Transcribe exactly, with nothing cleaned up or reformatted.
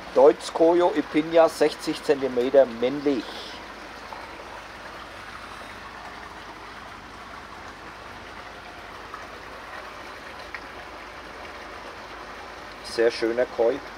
Deutz-Koyo Ipinia sechzig Zentimeter männlich. Sehr schöner Koi.